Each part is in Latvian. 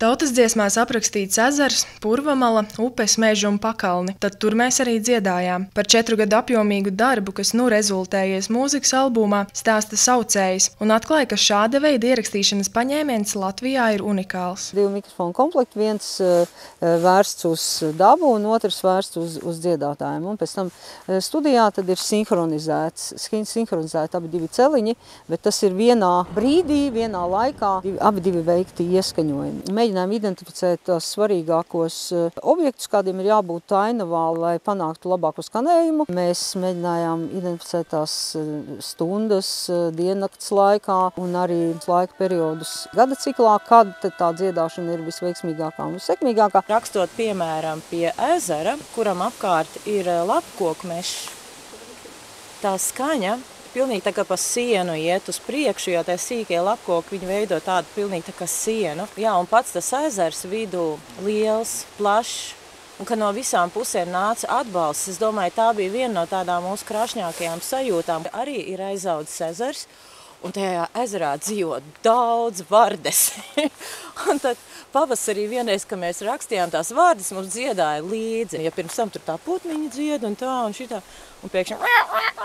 Tautas dziesmās aprakstīts ezers, purvamala, upes, meži un pakalni. Tad tur mēs arī dziedājām. Par 4 gadu apjomīgu darbu, kas rezultējies mūzikas albumā, stāsta saucējs un atklāja, ka šāda veida ierakstīšanas paņēmiens Latvijā ir unikāls. 2 mikrofonu komplekti, viens vērsts uz dabu un otrs vērsts uz dziedātājiem. Un pēc tam studijā tad ir sinhronizēti abi divi celiņi, bet tas ir vienā brīdī, vienā laikā, abi divi veikti ieskaņojumi. Mēģinājām identificēt tās svarīgākos objektus, kādiem ir jābūt ainavā, lai panāktu labāku skanējumu. Mēs mēģinājām identificēt tās stundas diennakts laikā un arī laika periodus gada ciklā, kad tā dziedāšana ir visveiksmīgākā un vissekmīgākā. Rakstot piemēram pie ezera, kuram apkārt ir lapkoku mežs, tā skaņa pilnīgi tā kā pa sienu iet uz priekšu, jo tie sīkie lapkoki, viņi veido tādu pilnīgi tā kā sienu. Jā, un pats tas ezers vidū liels, plašs, un ka no visām pusēm nāca atbalsts. Es domāju, tā bija viena no tādām mūsu krāšņākajām sajūtām. Arī ir aizaudzis ezers, un tajā ezerā dzīvo daudz vardes. Un tad pavasarī vienreiz, kad mēs rakstījām tās vārdas, mums dziedāja līdzi. Ja pirms tam tur tā putniņa dzied un tā un šitā, un pēkšņi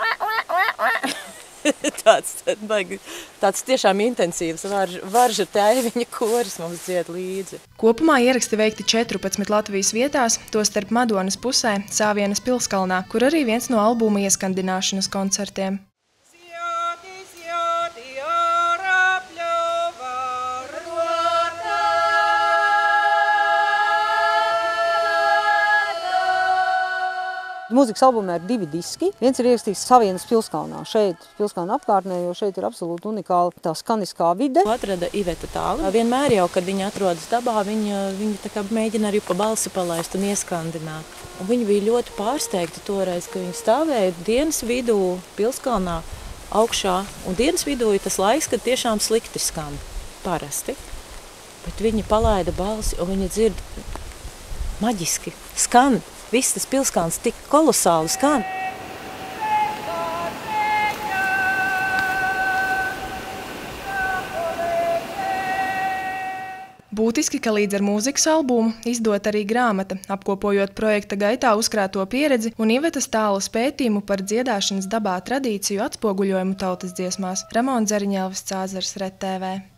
tāds tiešām intensīvs varža tēviņa koris mums dzied līdzi. Kopumā ieraksti veikti 14 Latvijas vietās, tostarp Madonas pusē, Sāvienas pilskalnā, kur arī viens no albuma ieskandināšanas koncertiem. Mūzikas albumā ir 2 diski. Viens ir ierakstīts Sāvienas pilskalnā, šeit pilskalna apkārtnē, jo šeit ir absolūti unikāla tā skaniskā vide. Atrada Iveta Tāle. Vienmēr jau, kad viņa atrodas dabā, viņa tā kā mēģina arī pa balsi palaist un ieskandināt. Un viņa bija ļoti pārsteigta toreiz, ka viņa stāvēja dienas vidū pilskalnā augšā. Un dienas vidū ir tas laiks, kad tiešām slikti skan, parasti. Bet viņa palaida balsi un viņa dzird maģiski skan. Viss tas pilskalns tik kolosāli skan. Būtiski, ka līdz ar mūzikas albumu izdot arī grāmata, apkopojot projekta gaitā uzkrāto pieredzi un Ivetas Tāles pētījumu par dziedāšanas dabā tradīciju atspoguļojumu tautas dziesmās. Ramona Zariņelvis, Cāzars, Red TV.